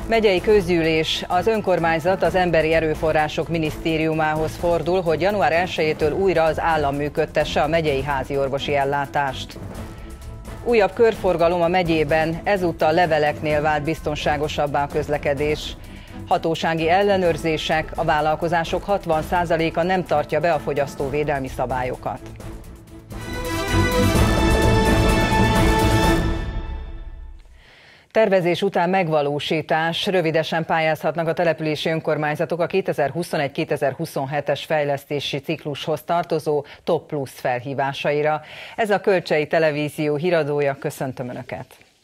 Megyei közgyűlés, az önkormányzat az Emberi Erőforrások Minisztériumához fordul, hogy január 1-től újra az állam működtesse a megyei háziorvosi ellátást. Újabb körforgalom a megyében, ezúttal leveleknél vált biztonságosabbá a közlekedés. Hatósági ellenőrzések, a vállalkozások 60%-a nem tartja be a fogyasztóvédelmi szabályokat. Tervezés után megvalósítás, rövidesen pályázhatnak a települési önkormányzatok a 2021-2027-es fejlesztési ciklushoz tartozó Top Plus felhívásaira. Ez a Kölcsei Televízió híradója, köszöntöm Önöket!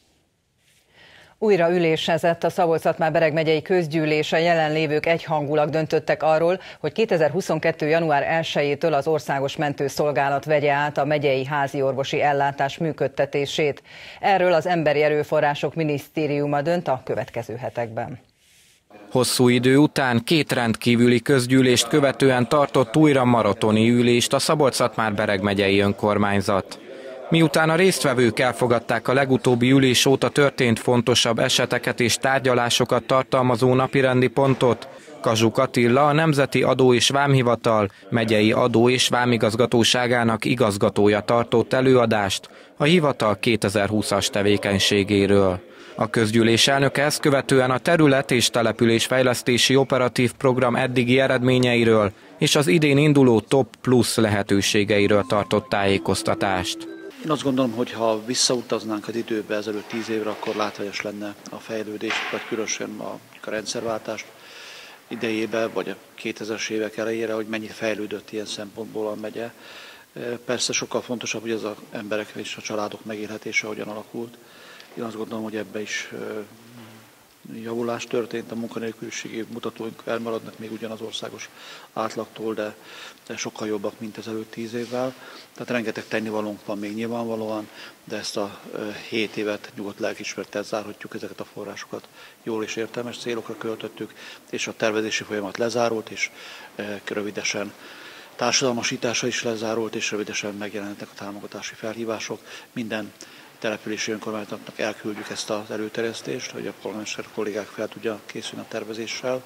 Újra ülésezett a Szabolcs-Szatmár-Bereg megyei közgyűlés, a jelenlévők egyhangulag döntöttek arról, hogy 2022. január 1-től az Országos Mentőszolgálat vegye át a megyei háziorvosi ellátás működtetését. Erről az Emberi Erőforrások Minisztériuma dönt a következő hetekben. Hosszú idő után két rendkívüli közgyűlést követően tartott újra maratoni ülést a Szabolcs-Szatmár-Bereg megyei önkormányzat. Miután a résztvevők elfogadták a legutóbbi ülés óta történt fontosabb eseteket és tárgyalásokat tartalmazó napirendi pontot, Kazsuk Attila, a Nemzeti Adó és Vámhivatal megyei adó- és vámigazgatóságának igazgatója tartott előadást a hivatal 2020-as tevékenységéről. A közgyűlés elnöke ezt követően a terület- és településfejlesztési operatív program eddigi eredményeiről és az idén induló Top Plus lehetőségeiről tartott tájékoztatást. Én azt gondolom, hogy ha visszautaznánk az időbe ezelőtt 10 évre, akkor látványos lenne a fejlődés, vagy különösen a rendszerváltás idejében, vagy a 2000-es évek elejére, hogy mennyit fejlődött ilyen szempontból a megye. Persze sokkal fontosabb, hogy az emberek és a családok megélhetése hogyan alakult. Én azt gondolom, hogy ebbe is javulás történt, a munkanélküliségi mutatóink elmaradnak még ugyan az országos átlagtól, de sokkal jobbak, mint ezelőtt 10 évvel. Tehát rengeteg tennivalónk van még nyilvánvalóan, de ezt a 7 évet nyugodt lelkiismerettel zárhatjuk, ezeket a forrásokat jól és értelmes célokra költöttük, és a tervezési folyamat lezárult, és rövidesen társadalmasítása is lezárult, és rövidesen megjelenhetnek a támogatási felhívások. Minden települési önkormányzatnak elküldjük ezt az előterjesztést, hogy a polgármester kollégák fel tudja készülni a tervezéssel,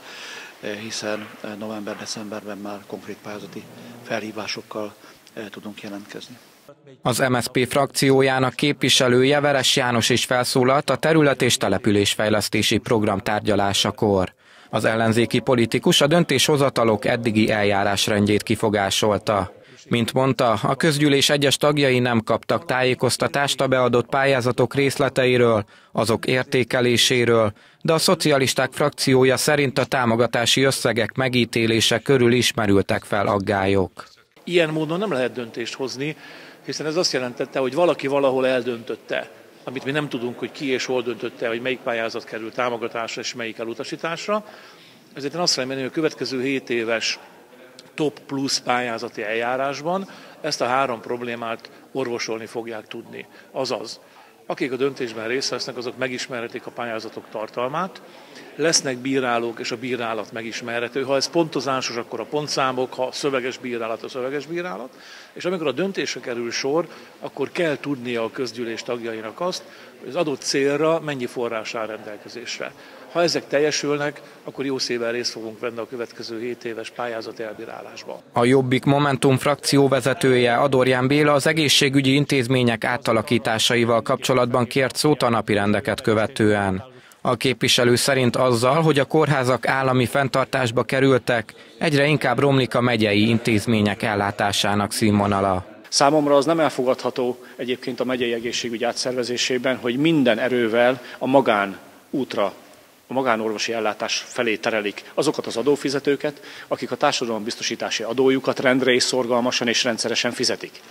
hiszen november-decemberben már konkrét pályázati felhívásokkal tudunk jelentkezni. Az MSZP frakciójának képviselője, Veres János is felszólalt a terület- és településfejlesztési program tárgyalásakor. Az ellenzéki politikus a döntéshozatalok eddigi eljárásrendjét kifogásolta. Mint mondta, a közgyűlés egyes tagjai nem kaptak tájékoztatást a beadott pályázatok részleteiről, azok értékeléséről, de a szocialisták frakciója szerint a támogatási összegek megítélése körül ismerültek fel aggályok. Ilyen módon nem lehet döntést hozni, hiszen ez azt jelentette, hogy valaki valahol eldöntötte, amit mi nem tudunk, hogy ki és hol döntötte, hogy melyik pályázat kerül támogatásra és melyik elutasításra. Ezért én azt remélem, hogy a következő 7 éves Top Plus pályázati eljárásban ezt a 3 problémát orvosolni fogják tudni. Azaz, akik a döntésben részt vesznek, azok megismerhetik a pályázatok tartalmát, lesznek bírálók, és a bírálat megismerhető. Ha ez pontozásos, akkor a pontszámok, ha szöveges bírálat, a szöveges bírálat. És amikor a döntésre kerül sor, akkor kell tudnia a közgyűlés tagjainak azt, hogy az adott célra mennyi forrás áll rendelkezésre. Ha ezek teljesülnek, akkor jó szívvel részt fogunk venni a következő 7 éves pályázat elbírálásban. A Jobbik Momentum frakció vezetője, Adorján Béla az egészségügyi intézmények átalakításaival kapcsolatban kért szót a napirendeket követően. A képviselő szerint azzal, hogy a kórházak állami fenntartásba kerültek, egyre inkább romlik a megyei intézmények ellátásának színvonala. Számomra az nem elfogadható egyébként a megyei egészségügy átszervezésében, hogy minden erővel a magánútra, a magánorvosi ellátás felé terelik azokat az adófizetőket, akik a társadalombiztosítási adójukat rendre és szorgalmasan és rendszeresen fizetik.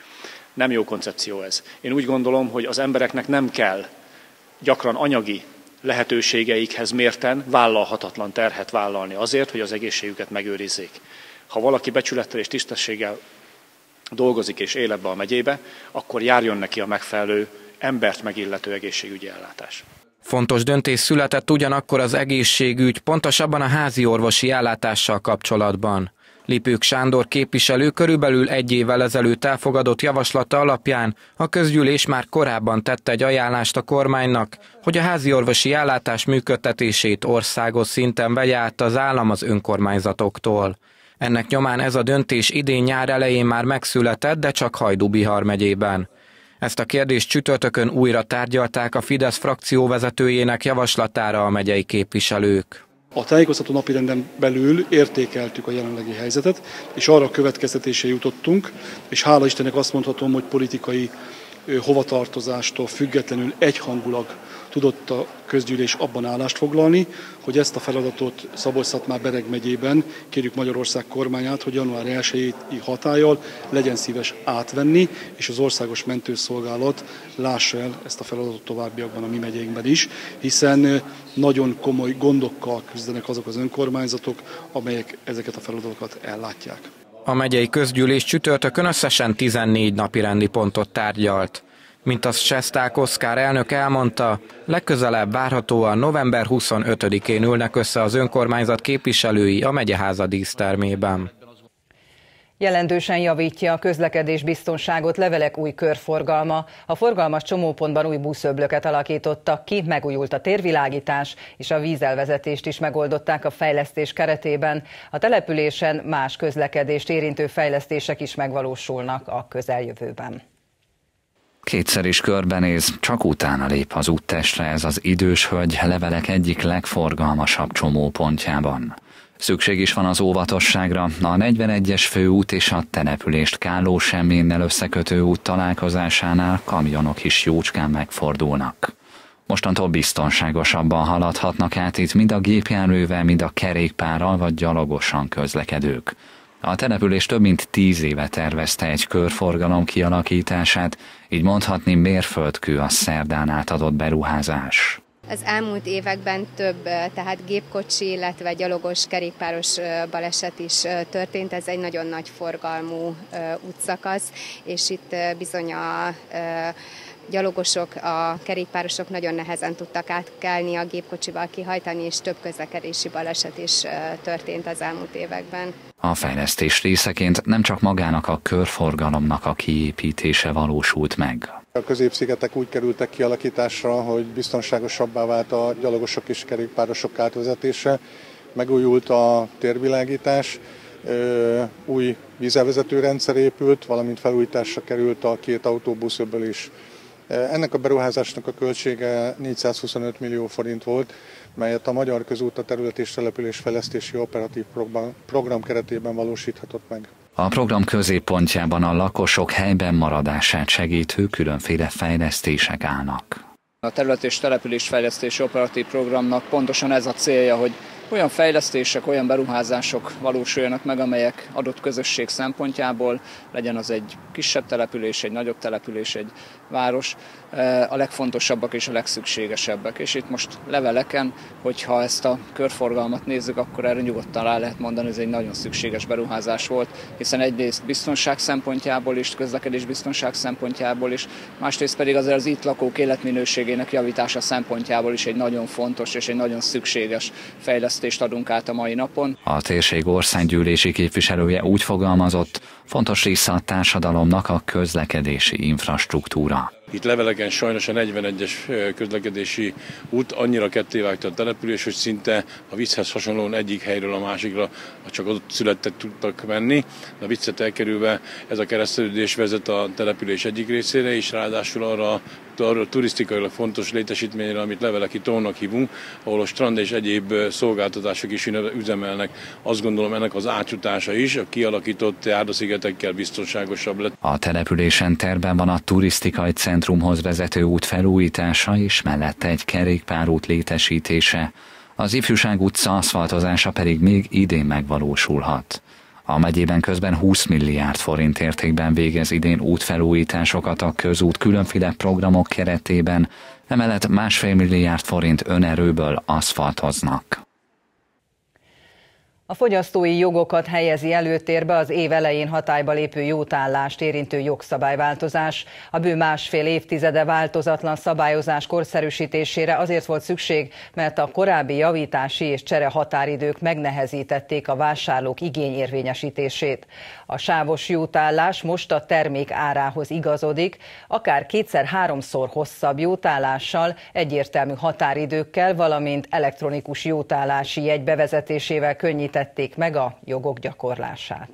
Nem jó koncepció ez. Én úgy gondolom, hogy az embereknek nem kell gyakran anyagi lehetőségeikhez mérten vállalhatatlan terhet vállalni azért, hogy az egészségüket megőrizzék. Ha valaki becsülettel és tisztességgel dolgozik és él ebbe a megyébe, akkor járjon neki a megfelelő embert megillető egészségügyi ellátás. Fontos döntés született ugyanakkor az egészségügy, pontosabban a házi orvosi ellátással kapcsolatban. Lipők Sándor képviselő körülbelül egy évvel ezelőtt elfogadott javaslata alapján a közgyűlés már korábban tette egy ajánlást a kormánynak, hogy a háziorvosi ellátás működtetését országos szinten vegye át az állam az önkormányzatoktól. Ennek nyomán ez a döntés idén nyár elején már megszületett, de csak Hajdú-Bihar megyében. Ezt a kérdést csütörtökön újra tárgyalták a Fidesz frakcióvezetőjének javaslatára a megyei képviselők. A tájékoztató napirenden belül értékeltük a jelenlegi helyzetet, és arra a következtetésre jutottunk, és hála Istennek azt mondhatom, hogy politikai hovatartozástól függetlenül egyhangulag tudott a közgyűlés abban állást foglalni, hogy ezt a feladatot Szabolcs-Szatmár-Bereg megyében kérjük Magyarország kormányát, hogy január 1-i hatállyal legyen szíves átvenni, és az Országos Mentőszolgálat lássa el ezt a feladatot továbbiakban a mi megyénkben is, hiszen nagyon komoly gondokkal küzdenek azok az önkormányzatok, amelyek ezeket a feladatokat ellátják. A megyei közgyűlés csütörtökön összesen 14 napirendi pontot tárgyalt. Mint azt Sesták Oszkár elnök elmondta, legközelebb várhatóan november 25-én ülnek össze az önkormányzat képviselői a megyeháza dísztermében. Jelentősen javítja a közlekedésbiztonságot levelek új körforgalma. A forgalmas csomópontban új buszöblöket alakítottak ki, megújult a térvilágítás, és a vízelvezetést is megoldották a fejlesztés keretében. A településen más közlekedést érintő fejlesztések is megvalósulnak a közeljövőben. Kétszer is körbenéz, csak utána lép az úttestre ez az idős hölgy levelek egyik legforgalmasabb csomópontjában. Szükség is van az óvatosságra, a 41-es főút és a települést Kálló-Semménnel összekötő út találkozásánál kamionok is jócskán megfordulnak. Mostantól biztonságosabban haladhatnak át itt mind a gépjárművel, mind a kerékpárral vagy gyalogosan közlekedők. A település több mint 10 éve tervezte egy körforgalom kialakítását, így mondhatni mérföldkő a szerdán átadott beruházás. Az elmúlt években több, tehát gépkocsi, illetve gyalogos, kerékpáros baleset is történt. Ez egy nagyon nagy forgalmú útszakasz, és itt bizony a gyalogosok, a kerékpárosok nagyon nehezen tudtak átkelni, a gépkocsival kihajtani, és több közlekedési baleset is történt az elmúlt években. A fejlesztés részeként nem csak magának a körforgalomnak a kiépítése valósult meg. A középszigetek úgy kerültek kialakításra, hogy biztonságosabbá vált a gyalogosok és kerékpárosok átvezetése, megújult a térvilágítás, új vízelvezető rendszer épült, valamint felújításra került a 2 autóbuszöbből is. Ennek a beruházásnak a költsége 425 millió forint volt, melyet a Magyar Közút a Terület és Településfejlesztési Operatív Program keretében valósíthatott meg. A program középpontjában a lakosok helyben maradását segítő különféle fejlesztések állnak. A Terület és Településfejlesztési Operatív Programnak pontosan ez a célja, hogy olyan fejlesztések, olyan beruházások valósuljanak meg, amelyek adott közösség szempontjából, legyen az egy kisebb település, egy nagyobb település, egy város, a legfontosabbak és a legszükségesebbek. És itt most leveleken, hogyha ezt a körforgalmat nézzük, akkor erre nyugodtan rá lehet mondani, hogy ez egy nagyon szükséges beruházás volt, hiszen egyrészt biztonság szempontjából is, közlekedés biztonság szempontjából is, másrészt pedig azért az itt lakók életminőségének javítása szempontjából is egy nagyon fontos és egy nagyon szükséges fejlesztést adunk át a mai napon. A térség országgyűlési képviselője úgy fogalmazott, fontos része a társadalomnak a közlekedési infrastruktúra. Itt leveleken sajnos a 41-es közlekedési út annyira kettévágta a település, hogy szinte a vicchez hasonlóan egyik helyről a másikra csak ott születtek tudtak menni. A viccet elkerülve ez a kereszteződés vezet a település egyik részére, és ráadásul arra turisztikailag fontos létesítményre, amit leveleki tónak hívunk, ahol a strand és egyéb szolgáltatások is üzemelnek. Azt gondolom, ennek az átjutása is a kialakított járdaszigetekkel biztonságosabb lett. A településen tervben van a turisztikai centrumhoz vezető út felújítása és mellette egy kerékpárút létesítése. Az Ifjúság utca aszfaltozása pedig még idén megvalósulhat. A megyében közben 20 milliárd forint értékben végez idén útfelújításokat a közút különféle programok keretében, emellett 1,5 milliárd forint önerőből aszfaltoznak. A fogyasztói jogokat helyezi előtérbe az év elején hatályba lépő jótállást érintő jogszabályváltozás. A bő másfél évtizede változatlan szabályozás korszerűsítésére azért volt szükség, mert a korábbi javítási és csere határidők megnehezítették a vásárlók igényérvényesítését. A sávos jótállás most a termék árához igazodik, akár 2-3-szor hosszabb jótállással, egyértelmű határidőkkel, valamint elektronikus jótállási jegy bevezetésével könnyítették meg a jogok gyakorlását.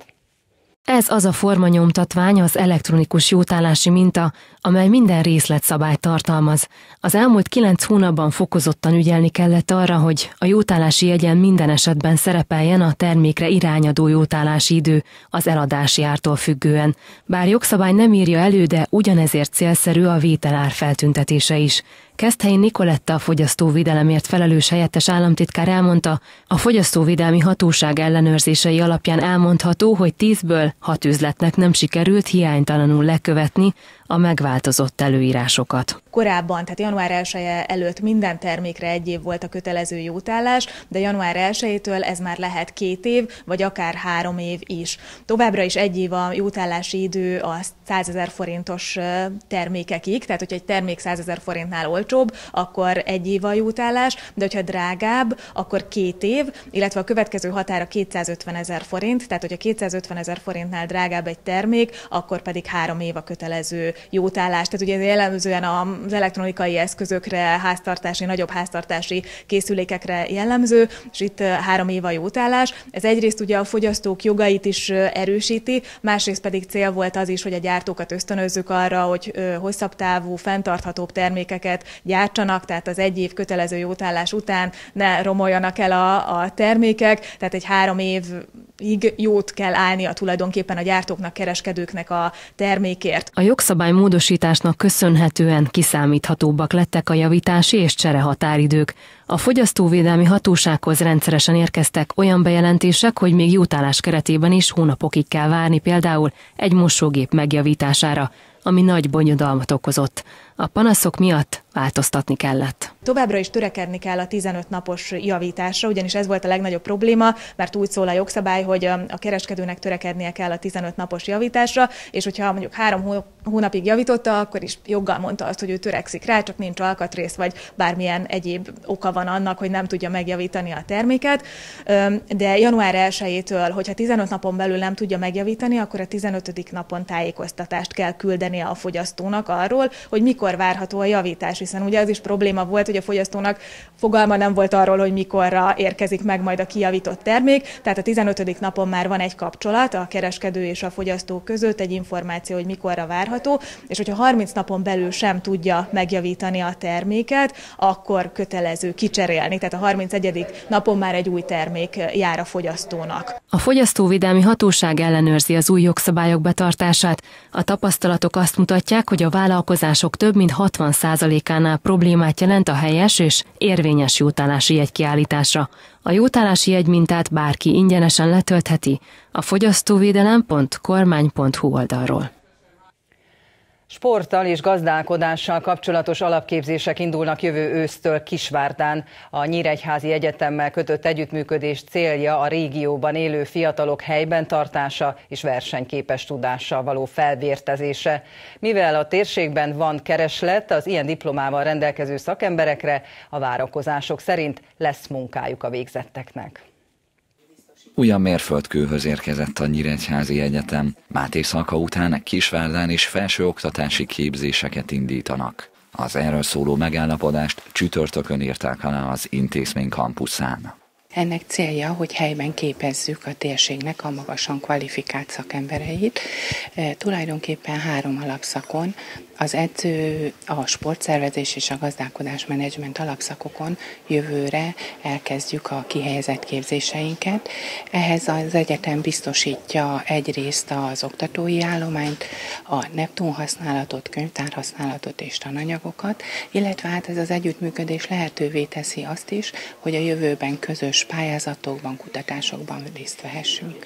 Ez az a formanyomtatvány, az elektronikus jótállási minta, amely minden részletszabályt tartalmaz. Az elmúlt 9 hónapban fokozottan ügyelni kellett arra, hogy a jótállási jegyen minden esetben szerepeljen a termékre irányadó jótállási idő az eladási ártól függően. Bár jogszabály nem írja elő, de ugyanezért célszerű a vételár feltüntetése is. Keszthelyi Nikoletta, a fogyasztóvédelemért felelős helyettes államtitkár elmondta, a Fogyasztóvédelmi Hatóság ellenőrzései alapján elmondható, hogy 10-ből 6 üzletnek nem sikerült hiánytalanul lekövetni a megváltozott előírásokat. Korábban, tehát január 1-e előtt minden termékre 1 év volt a kötelező jótállás, de január 1-től ez már lehet 2 év, vagy akár 3 év is. Továbbra is 1 év a jótállási idő a 100 000 forintos termékekig, tehát hogyha egy termék 100 000 forintnál olcsóbb, akkor 1 év a jótállás, de hogyha drágább, akkor 2 év, illetve a következő határa 250 000 forint, tehát hogyha 250 000 forintnál drágább egy termék, akkor pedig 3 év a kötelező jótállás. Tehát ugye jellemzően az elektronikai eszközökre, nagyobb háztartási készülékekre jellemző, és itt 3 év a jótállás. Ez egyrészt ugye a fogyasztók jogait is erősíti, másrészt pedig cél volt az is, hogy a gyártókat ösztönözzük arra, hogy hosszabb távú, fenntarthatóbb termékeket gyártsanak, tehát az 1 év kötelező jótállás után ne romoljanak el a termékek, tehát egy 3 évig jót kell állnia tulajdonképpen a gyártóknak, kereskedőknek a termékért. A jogszabálymódosításnak köszönhetően kiszámíthatóbbak lettek a javítási és csere határidők. A Fogyasztóvédelmi Hatósághoz rendszeresen érkeztek olyan bejelentések, hogy még jótállás keretében is hónapokig kell várni például egy mosógép megjavítására, ami nagy bonyodalmat okozott. A panaszok miatt változtatni kellett. Továbbra is törekedni kell a 15 napos javításra, ugyanis ez volt a legnagyobb probléma, mert úgy szól a jogszabály, hogy a kereskedőnek törekednie kell a 15 napos javításra, és hogyha mondjuk 3 hónapig javította, akkor is joggal mondta azt, hogy ő törekszik rá, csak nincs alkatrész, vagy bármilyen egyéb oka van annak, hogy nem tudja megjavítani a terméket. De január 1-től, hogyha 15 napon belül nem tudja megjavítani, akkor a 15. napon tájékoztatást kell küldenie a fogyasztónak arról, hogy mikor várható a javítás, hiszen ugye az is probléma volt, hogy a fogyasztónak fogalma nem volt arról, hogy mikorra érkezik meg majd a kijavított termék, tehát a 15. napon már van egy kapcsolat a kereskedő és a fogyasztó között, egy információ, hogy mikorra várható, és hogyha 30 napon belül sem tudja megjavítani a terméket, akkor kötelező kicserélni, tehát a 31. napon már egy új termék jár a fogyasztónak. A Fogyasztóvédelmi Hatóság ellenőrzi az új jogszabályok betartását. A tapasztalatok azt mutatják, hogy a vállalkozások több mint 60%-ánál problémát jelent a helyes és érvényes jótállási jegy kiállításra. A jótállási jegymintát bárki ingyenesen letöltheti a fogyasztóvédelem.kormány.hu oldalról. Sporttal és gazdálkodással kapcsolatos alapképzések indulnak jövő ősztől Kisvárdán. A Nyíregyházi Egyetemmel kötött együttműködés célja a régióban élő fiatalok helyben tartása és versenyképes tudással való felvértezése. Mivel a térségben van kereslet az ilyen diplomával rendelkező szakemberekre, a várakozások szerint lesz munkájuk a végzetteknek. Újabb mérföldkőhöz érkezett a Nyíregyházi Egyetem. Máté Szalka után Kisvárdán is felsőoktatási képzéseket indítanak. Az erről szóló megállapodást csütörtökön írták alá az intézmény kampuszán. Ennek célja, hogy helyben képezzük a térségnek a magasan kvalifikált szakembereit. Tulajdonképpen 3 alapszakon, az edző, a sportszervezés és a gazdálkodásmenedzsment alapszakokon jövőre elkezdjük a kihelyezett képzéseinket. Ehhez az egyetem biztosítja egyrészt az oktatói állományt, a Neptun használatot, könyvtárhasználatot és tananyagokat, illetve hát ez az együttműködés lehetővé teszi azt is, hogy a jövőben közös pályázatokban, kutatásokban részt vehessünk.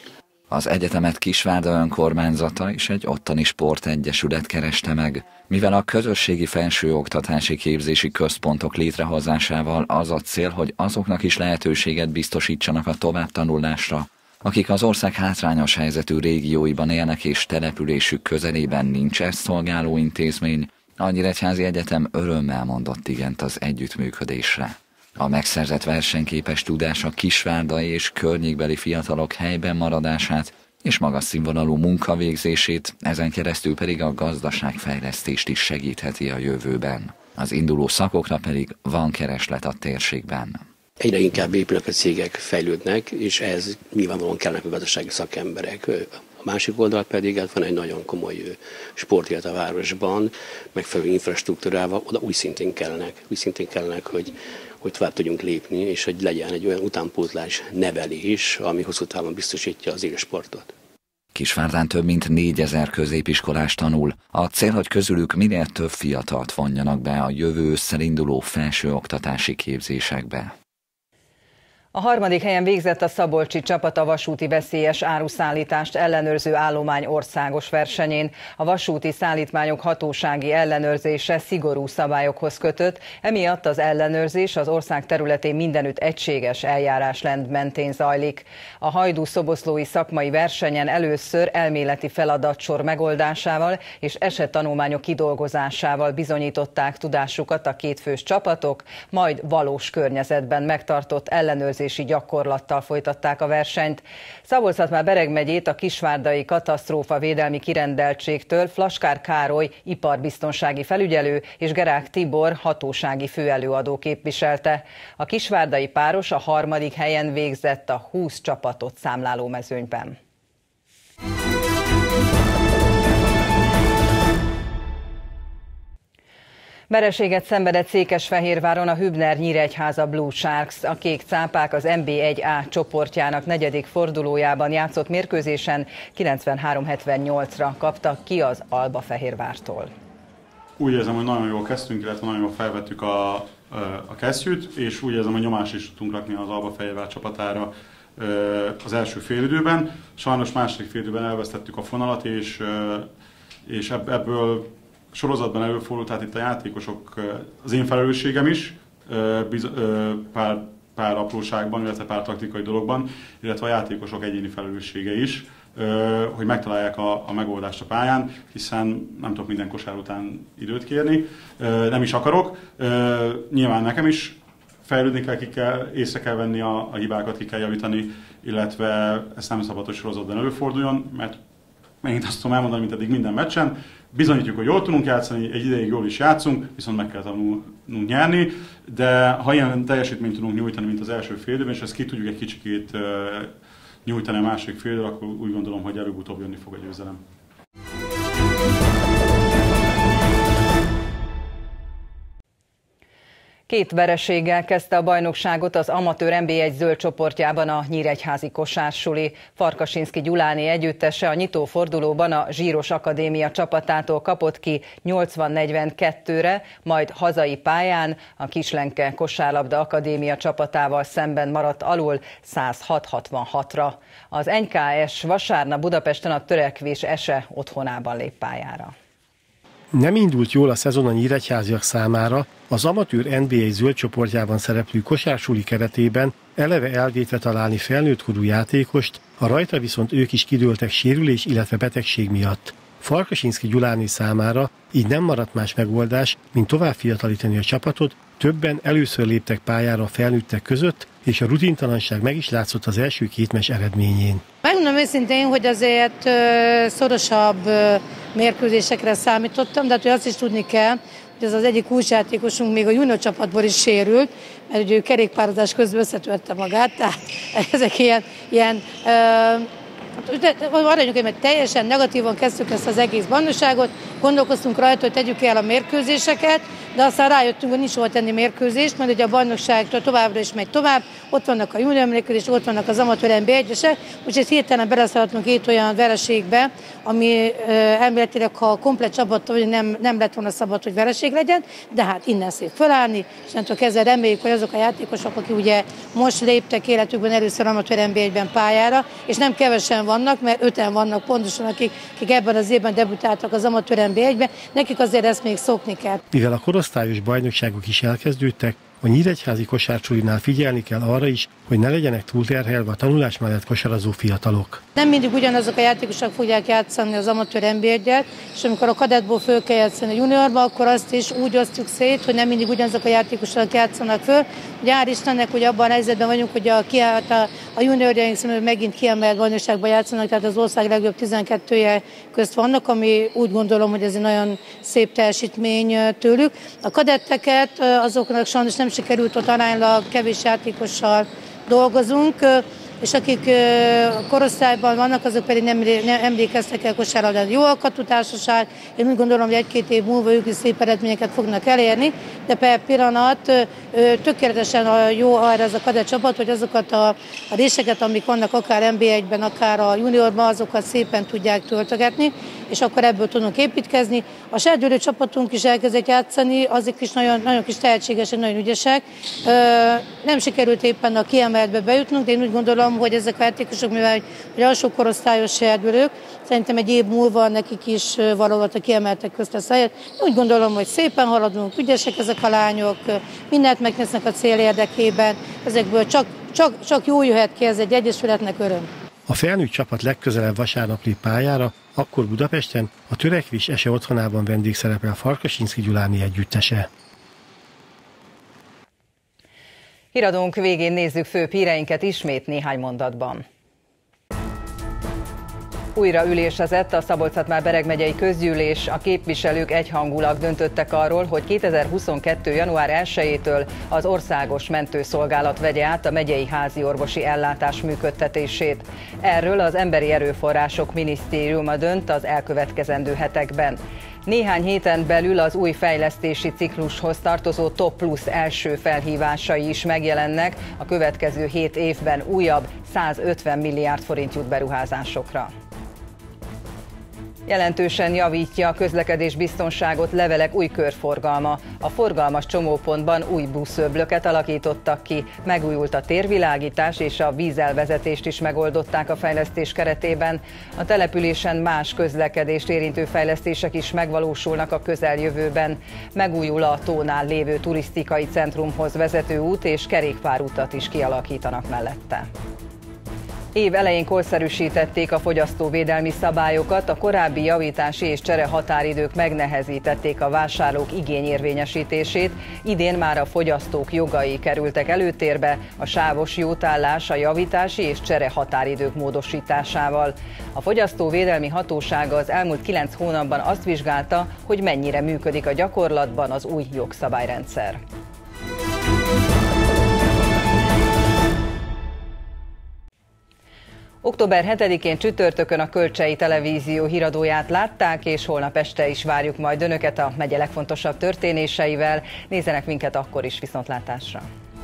Az egyetemet Kisvárda önkormányzata és egy ottani sportegyesület kereste meg, mivel a közösségi felsőoktatási képzési központok létrehozásával az a cél, hogy azoknak is lehetőséget biztosítsanak a továbbtanulásra, akik az ország hátrányos helyzetű régióiban élnek és településük közelében nincs ezt szolgáló intézmény, a Nyíregyházi Egyetem örömmel mondott igent az együttműködésre. A megszerzett versenyképes tudás a kisvárdai és környékbeli fiatalok helyben maradását és magas színvonalú munkavégzését, ezen keresztül pedig a gazdaságfejlesztést is segítheti a jövőben. Az induló szakokra pedig van kereslet a térségben. Egyre inkább épülnek a cégek, fejlődnek, és ehhez nyilvánvalóan kellnek a gazdasági szakemberek. A másik oldal pedig van egy nagyon komoly sportélet a városban, megfelelő infrastruktúrával, oda új szintén kellenek, hogy tovább tudjunk lépni, és hogy legyen egy olyan utánpótlás nevelés, ami hosszú távon biztosítja az élsportot. Kisvárdán több mint 4000 középiskolás tanul. A cél, hogy közülük minél több fiatalt vonjanak be a jövő ősszel induló felsőoktatási képzésekbe. A harmadik helyen végzett a szabolcsi csapat a vasúti veszélyes áruszállítást ellenőrző állomány országos versenyén. A vasúti szállítmányok hatósági ellenőrzése szigorú szabályokhoz kötött, emiatt az ellenőrzés az ország területén mindenütt egységes eljárásrend mentén zajlik. A hajdú-szoboszlói szakmai versenyen először elméleti feladatsor megoldásával és esettanulmányok kidolgozásával bizonyították tudásukat a kétfős csapatok, majd valós környezetben megtartott ellenőrzés gyakorlattal folytatták a versenyt. Szabolcs-Szatmár-Bereg megyét a kisvárdai katasztrófavédelmi kirendeltségtől Flaskár Károly iparbiztonsági felügyelő és Gerák Tibor hatósági főelőadó képviselte. A kisvárdai páros a harmadik helyen végzett a 20 csapatot számláló mezőnyben. Vereséget szenvedett Székesfehérváron a Hübner Nyíregyháza Blue Sharks. A kék cápák az NB1A csoportjának negyedik fordulójában játszott mérkőzésen 93-78-ra kaptak ki az Albafehérvártól. Úgy érzem, hogy nagyon jól kezdtünk, illetve nagyon jól felvettük a kesztyűt, és úgy érzem, hogy nyomást is tudtunk rakni az Albafehérvár csapatára az első félidőben. Sajnos második félidőben elvesztettük a fonalat, és ebből sorozatban előfordult, tehát itt a játékosok, az én felelősségem is, pár apróságban, illetve pár taktikai dologban, illetve a játékosok egyéni felelőssége is, hogy megtalálják a megoldást a pályán, hiszen nem tudok minden kosár után időt kérni, nem is akarok. Nyilván nekem is fejlődni kell, észre kell venni a hibákat, ki kell javítani, illetve ezt nem szabad, hogy sorozatban előforduljon, mert megint azt tudom elmondani, mint eddig minden meccsen, bizonyítjuk, hogy jól tudunk játszani, egy ideig jól is játszunk, viszont meg kell tanulnunk nyerni, de ha ilyen teljesítményt tudunk nyújtani, mint az első félidőben, és ezt ki tudjuk egy kicsikét nyújtani a második félidőben, akkor úgy gondolom, hogy előbb-utóbb jönni fog a győzelem. Két vereséggel kezdte a bajnokságot az amatőr NB1 zöld csoportjában a nyíregyházi kosársuli. Farkasinszky Gyuláné együttese a nyitófordulóban a Zsíros Akadémia csapatától kapott ki 80-42-re, majd hazai pályán a Kislenke Kosárlabda Akadémia csapatával szemben maradt alul 106-66-ra. Az NKS vasárnap Budapesten a Törekvés ESE otthonában lép pályára. Nem indult jól a szezon a nyíregyháziak számára, az amatőr NB1 zöld csoportjában szereplő kosársuli keretében eleve elvétve találni felnőttkorú játékost, a rajta viszont ők is kidőltek sérülés, illetve betegség miatt. Farkasinszky Gyuláné számára így nem maradt más megoldás, mint tovább fiatalítani a csapatot, többen először léptek pályára a felnőttek között, és a rutintalanság meg is látszott az első két meccs eredményén. Megmondom őszintén, hogy azért szorosabb mérkőzésekre számítottam, de hát azt is tudni kell, hogy ez az egyik kulcsjátékosunk még a junior csapatból is sérült, mert ugye ő kerékpározás közben összetörte magát, tehát ezek ilyen maradjunk, mert teljesen negatívan kezdtük ezt az egész bajnokságot, gondolkoztunk rajta, hogy tegyük el a mérkőzéseket, de aztán rájöttünk, hogy nincs hova tenni mérkőzést, mert ugye a bajnokságtól továbbra is megy tovább, ott vannak a junior mérkőzések, ott vannak az amatőr NB1-esek, úgyhogy hirtelen beleszaladtunk 2 olyan vereségbe, ami elméletileg, ha komplet csapattól nem lett volna szabad, hogy vereség legyen, de hát innen szép fölállni, és nem kezdve reméljük, hogy azok a játékosok, akik ugye most léptek életükben először amatőr NB1-ben pályára, és nem kevesen vannak, mert 5-en vannak pontosan, akik ebben az évben debütáltak az amatőr NB1-ben, nekik azért ezt még szokni kell. Mivel a korosztályos bajnokságok is elkezdődtek, a nyíregyházi kosárcsulinál figyelni kell arra is, hogy ne legyenek túlterhelve a tanulás mellett kosarazó fiatalok. Nem mindig ugyanazok a játékosok fogják játszani az amatőr NB1-et, és amikor a kadettból föl kell játszani a juniorba, akkor azt is úgy osztjuk szét, hogy nem mindig ugyanazok a játékosok játszanak föl. Ugye hál' Istennek, hogy abban a helyzetben vagyunk, hogy a juniorjaink szemben megint kiemelt bajnokságban játszanak, tehát az ország legjobb 12-je közt vannak, ami úgy gondolom, hogy ez egy nagyon szép teljesítmény tőlük. A kadetteket azoknak sajnos nem sikerült, ott aránylag kevés játékossal dolgozunk, és akik korosztályban vannak, azok pedig nem emlékeztek el kosárlabdára. Jó alkatú társaság, én úgy gondolom, hogy 1-2 év múlva ők is szép eredményeket fognak elérni, de per pillanat tökéletesen jó arra ez a kadett csapat, hogy azokat a részeket, amik vannak akár NB1-ben, akár a juniorban, azokat szépen tudják töltögetni, és akkor ebből tudunk építkezni. A serdülő csapatunk is elkezdett játszani, azok is nagyon kis tehetségesek, nagyon ügyesek. Nem sikerült éppen a kiemeltbe bejutnunk, de én úgy gondolom, hogy ezek a játékosok, mivel hogy alsó korosztályos serdülők, szerintem egy év múlva nekik is valahol a kiemeltek közt lesz helyet. Úgy gondolom, hogy szépen haladunk, ügyesek ezek a lányok, mindent megtesznek a cél érdekében, ezekből csak jó jöhet ki, ez egy egyesületnek öröm. A felnőtt csapat legközelebb vasárnap lép pályára, akkor Budapesten a Törekvés Ese otthonában vendégszerepel Farkasinszky Gyuláni együttese. Híradónk végén nézzük főbb híreinket ismét néhány mondatban. Újra ülésezett a Szabolcs-Szatmár-Bereg megyei közgyűlés, a képviselők egyhangulag döntöttek arról, hogy 2022. január 1-től az Országos Mentőszolgálat vegye át a megyei házi orvosi ellátás működtetését. Erről az Emberi Erőforrások Minisztériuma dönt az elkövetkezendő hetekben. Néhány héten belül az új fejlesztési ciklushoz tartozó Top Plus első felhívásai is megjelennek, a következő 7 évben újabb 150 milliárd forint jut beruházásokra. Jelentősen javítja a közlekedésbiztonságot levelek új körforgalma. A forgalmas csomópontban új buszöblöket alakítottak ki, megújult a térvilágítás és a vízelvezetést is megoldották a fejlesztés keretében. A településen más közlekedést érintő fejlesztések is megvalósulnak a közeljövőben. Megújul a tónál lévő turisztikai centrumhoz vezető út és kerékpárutat is kialakítanak mellette. Év elején korszerűsítették a fogyasztóvédelmi szabályokat, a korábbi javítási és csere határidők megnehezítették a vásárlók igényérvényesítését, idén már a fogyasztók jogai kerültek előtérbe a sávos jótállás, a javítási és csere határidők módosításával. A Fogyasztóvédelmi Hatóság az elmúlt 9 hónapban azt vizsgálta, hogy mennyire működik a gyakorlatban az új jogszabályrendszer. Október 7-én csütörtökön a Kölcsei Televízió híradóját látták, és holnap este is várjuk majd önöket a megye legfontosabb történéseivel. Nézzenek minket akkor is, viszontlátásra!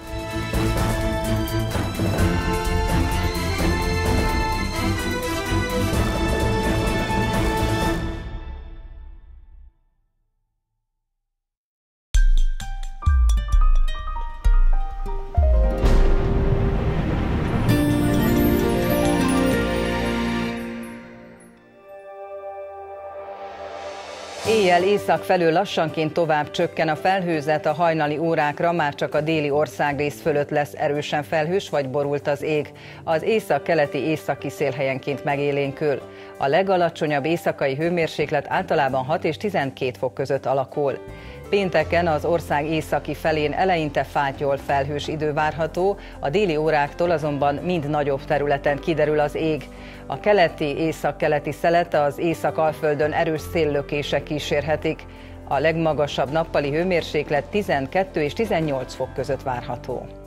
Éjjel észak felől lassanként tovább csökken a felhőzet, a hajnali órákra már csak a déli országrész fölött lesz erősen felhős vagy borult az ég. Az észak-keleti északi szél helyenként megélénkül. A legalacsonyabb éjszakai hőmérséklet általában 6 és 12 fok között alakul. Pénteken az ország északi felén eleinte fátyol felhős idő várható, a déli óráktól azonban mind nagyobb területen kiderül az ég. A keleti, észak-keleti szelet az Észak-Alföldön erős széllökések kísérhetik. A legmagasabb nappali hőmérséklet 12 és 18 fok között várható.